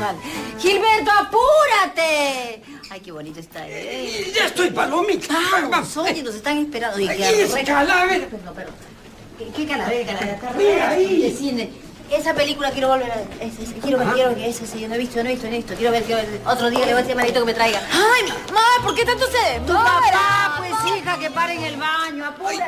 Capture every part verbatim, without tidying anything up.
sale. ¡Gilberto, apúrate! Ay, qué bonito está, ¿eh? Ya estoy, Palomita. Vamos, oye, nos están esperando. Oye, ¿qué es calavera? No, pero... ¿Qué, qué calavera, calavera? Mira ahí. De cine. Esa película quiero volver a ver. Esa, esa, quiero ver, quiero ver. Esa, sí, yo no he visto, yo no he visto, no he visto. Quiero ver, quiero ver. Otro día le voy a decir a Marito que me traiga. Ay, mamá, ¿por qué tanto se Tu papá, pues, hija, que pare en el baño. Apúrate.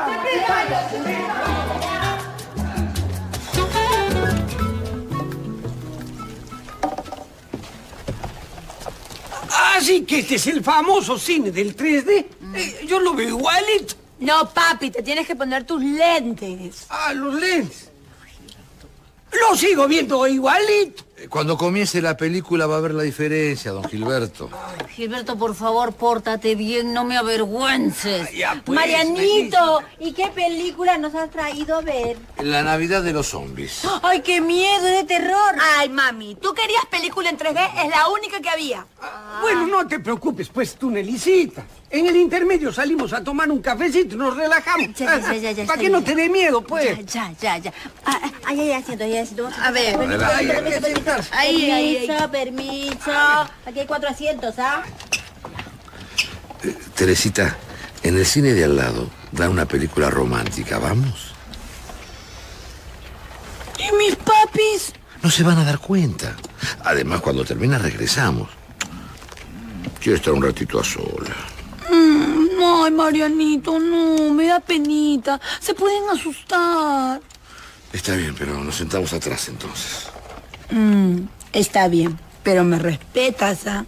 Así que este es el famoso cine del tres D. Mm. Eh, yo lo veo igualito. No, papi, te tienes que poner tus lentes. Ah, los lentes. Lo sigo viendo igualito. Cuando comience la película va a ver la diferencia, don Gilberto. Ay, Gilberto, por favor, pórtate bien, no me avergüences. Ay, ya, pues, Marianito, ¿y qué película nos has traído a ver? La Navidad de los zombies. ¡Ay, qué miedo, de terror! Ay, mami, tú querías película en tres D, es la única que había. Ah. Bueno, no te preocupes, pues, tú, Nelicita. En el intermedio salimos a tomar un cafecito y nos relajamos. Ya, ya, ya, ya. Para que no te dé miedo, pues. Ya, ya, ya, ya. Ah, ay, ay, asiento, ay, asiento. A ver. Permiso, Ay, permiso, hay que permiso, sentarse. Ahí, ahí, ahí. permiso, permiso. Aquí hay cuatro asientos, ¿ah? Eh, Teresita, en el cine de al lado da una película romántica, ¿vamos? ¿Y mis papis? No se van a dar cuenta. Además, cuando termina regresamos. Quiero estar un ratito a sola. Mm, ay, Marianito, no, me da penita. Se pueden asustar. Está bien, pero nos sentamos atrás entonces. Mm, está bien, pero me respetas, ¿ah?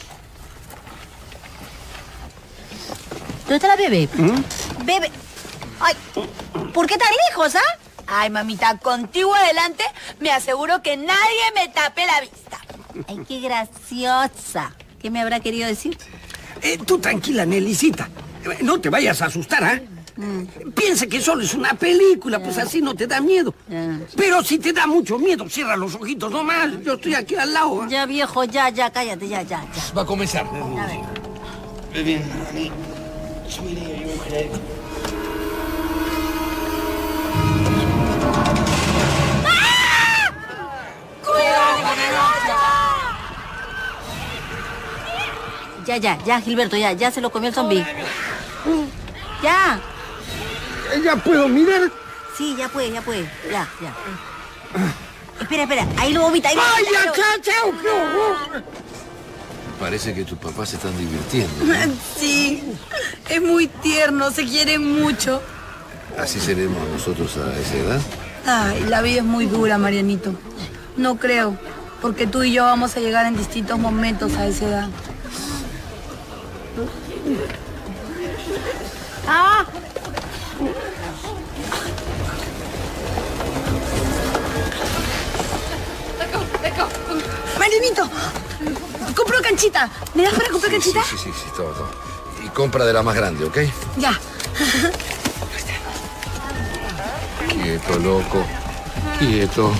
¿Dónde está la bebé? ¿Mm? Bebé. Ay, ¿por qué tan lejos, ah? Ay, mamita, contigo adelante me aseguro que nadie me tape la vista. Ay, qué graciosa. ¿Qué me habrá querido decir? Eh, tú tranquila, Nelicita. No te vayas a asustar, ¿ah? ¿eh? Mm. Piensa que solo es una película, yeah. Pues así no te da miedo. Yeah. Pero si te da mucho miedo, cierra los ojitos nomás. Yo estoy aquí al lado. ¿eh? Ya, viejo, ya, ya, cállate, ya, ya, ya. Va a comenzar. A ver. Vivian, honey, sweetie, are you okay? ¡Ah! ¡Cuidado con el otro! Ya, ya, ya, Gilberto, ya, ya se lo comió el zombi. Ya. ¿Ya puedo mirar? Sí, ya puede, ya puede. Ya, ya. Espera, espera. Ahí lo vomita. Ahí lo ¡Ay, vomita, ya, chao, chao! ¡Qué horror! Parece que tus papás se están divirtiendo, ¿no? Sí, es muy tierno, se quieren mucho. ¿Así seremos nosotros a esa edad? Ay, la vida es muy dura, Marianito. No creo, porque tú y yo vamos a llegar en distintos momentos a esa edad. ¡Ah! Marianito, compro canchita. ¿Me das para comprar sí, canchita? Sí, sí, sí, sí, todo, todo. Y compra de la más grande, ¿ok? Ya. Quieto, loco. Quieto.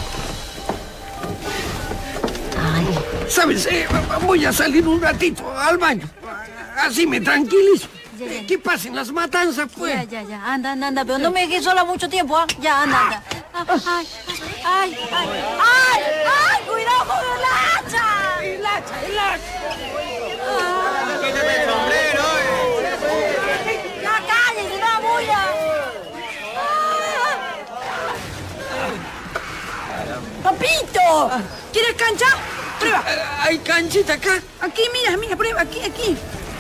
Ay. ¿Sabes? Eh, voy a salir un ratito al baño. Así me tranquilizo. Ya, ya. Que pasen las matanzas, pues. Ya, ya, ya. Anda, anda, anda. Pero no me dejes sola mucho tiempo, ¿ah? Ya, anda, anda. Ay, ay, ay, ay, ay, cuidado con el hacha. ¡El hacha, el hacha! ¡Quítame el sombrero, eh! ¡Ya cállese, no bulla! ¡Papito! ¿Quieres cancha? Prueba. ¿Hay canchita acá? Aquí, mira, mira, prueba, aquí, aquí.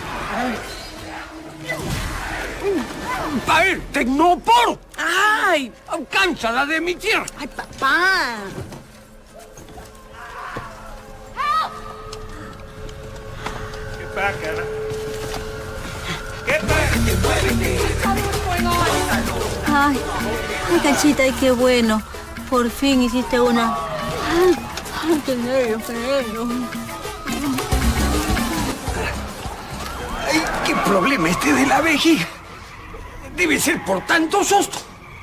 A ver, Tecnopor. ¡Ay! Cancha, la de mi tierra. ¡Ay, papá! ¿Qué pasa? ¿Qué pasa? Ay, ay, Canchita, ay, qué bueno. Por fin hiciste una. Ay, ay, qué nervios, qué nervios. Ay, qué problema este de la vejiga. Debe ser por tanto susto.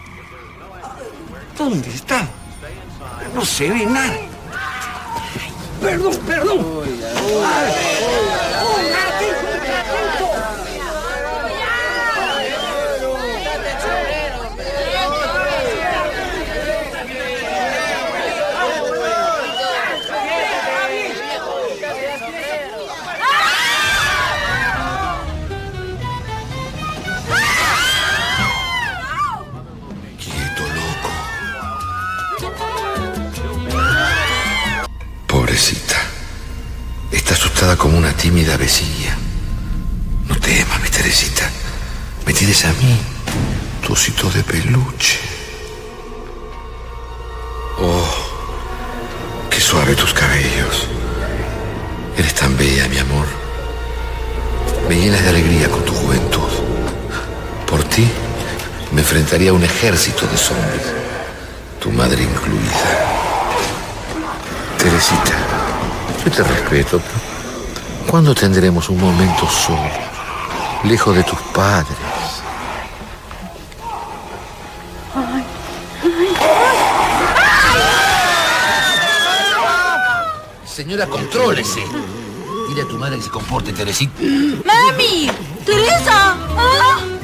¿Dónde está? No se ve nada. Perdón, perdón. Ay, un gatito, un gatito. asustada como una tímida avecilla. No temas, mi Teresita. Me tienes a mí, tu osito de peluche. Oh, qué suave tus cabellos. Eres tan bella, mi amor. Me llenas de alegría con tu juventud. Por ti, me enfrentaría a un ejército de zombies, tu madre incluida. Teresita, yo te respeto, pero ¿cuándo tendremos un momento solo, lejos de tus padres? Ay, ay, Señora, contrólese. Dile a tu madre que se comporte, Teresita. ¡Mami! ¡Teresa! ¡Ah!